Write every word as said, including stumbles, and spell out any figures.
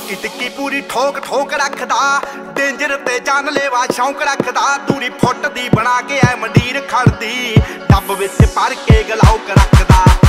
ਟਿੱਕੀ ਟਿੱਕੀ ਪੂਰੀ ਠੋਕ ਠੋਕ ਰੱਖਦਾ, ਡੇਂਜਰ ਤੇ ਜਾਨਲੇਵਾ ਸ਼ੌਂਕ ਰੱਖਦਾ। ਦੂਰੀ ਫੁੱਟ ਦੀ ਬਣਾ ਕੇ ਐ ਮੰਡੀਰ ਖੜਦੀ, ਡੱਬ ਵਿੱਚ ਭਰ ਕੇ ਗਲਾਉਕ ਰੱਖਦਾ।